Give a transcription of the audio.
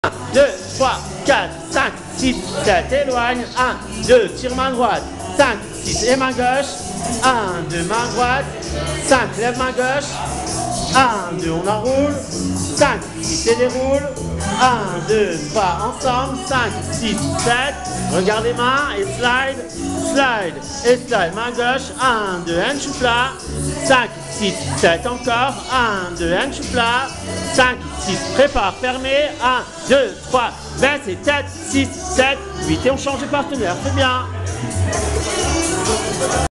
2, 3, 4, 5, 6, 7, éloigne. 1, 2, tire main droite. 5, 6, et main gauche. 1, 2, main droite. 5, lève main gauche. 1, 2, on enroule. 5, 6 et déroule. 1, 2, 3, ensemble. 5, 6, 7. Regarde les mains et slide. Slide et slide. Main gauche. 1, 2, handshoe plat. 5, 6, 7 encore. 1, 2, handshoe plat. 5, 6, prépare, fermé. 1, 2, 3, baisse et tête. 6, 7, 8. Et on change de partenaire. C'est bien.